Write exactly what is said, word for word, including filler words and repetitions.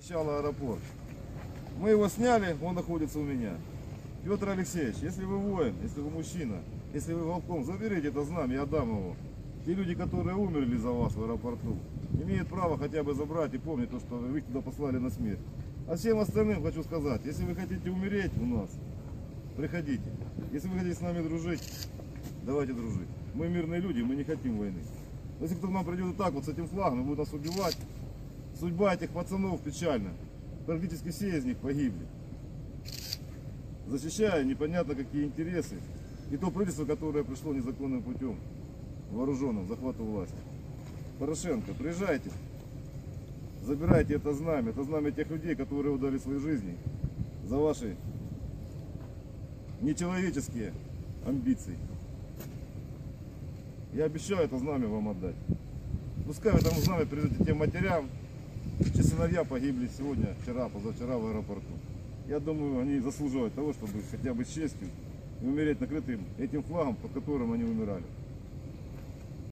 защищала аэропорт. Мы его сняли, он находится у меня. Петр Алексеевич, если вы воин, если вы мужчина, если вы волком, заберите это знамя, я отдам его. Те люди, которые умерли за вас в аэропорту, имеют право хотя бы забрать и помнить то, что вы их туда послали на смерть. А всем остальным хочу сказать, если вы хотите умереть у нас, приходите. Если вы хотите с нами дружить, давайте дружить. Мы мирные люди, мы не хотим войны. Но если кто к нам придет вот так вот с этим флагом и будет нас убивать, судьба этих пацанов печальна. Практически все из них погибли, защищая непонятно какие интересы. И то правительство, которое пришло незаконным путем, вооруженным, захвату власти. Порошенко, приезжайте, забирайте это знамя, это знамя тех людей, которые отдали свои жизни за ваши нечеловеческие амбиции. Я обещаю это знамя вам отдать. Пускай в этом знамя придете тем матерям, чьи сыновья погибли сегодня, вчера, позавчера в аэропорту. Я думаю, они заслуживают того, чтобы хотя бы с честью и умереть накрытым этим флагом, под которым они умирали.